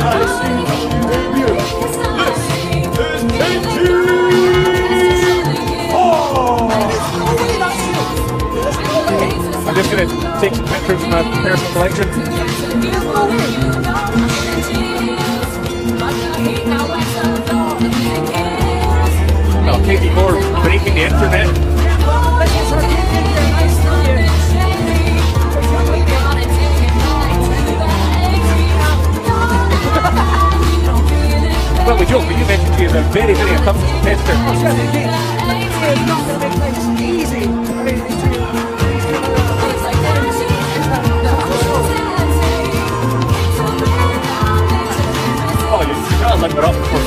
I'm just going to take some pictures from my personal collection. Well, Katie Moore breaking the internet. Well, we joke, but you mentioned she is a very, very accomplished competitor. It's not going to make things easy. Oh, you gotta let her up before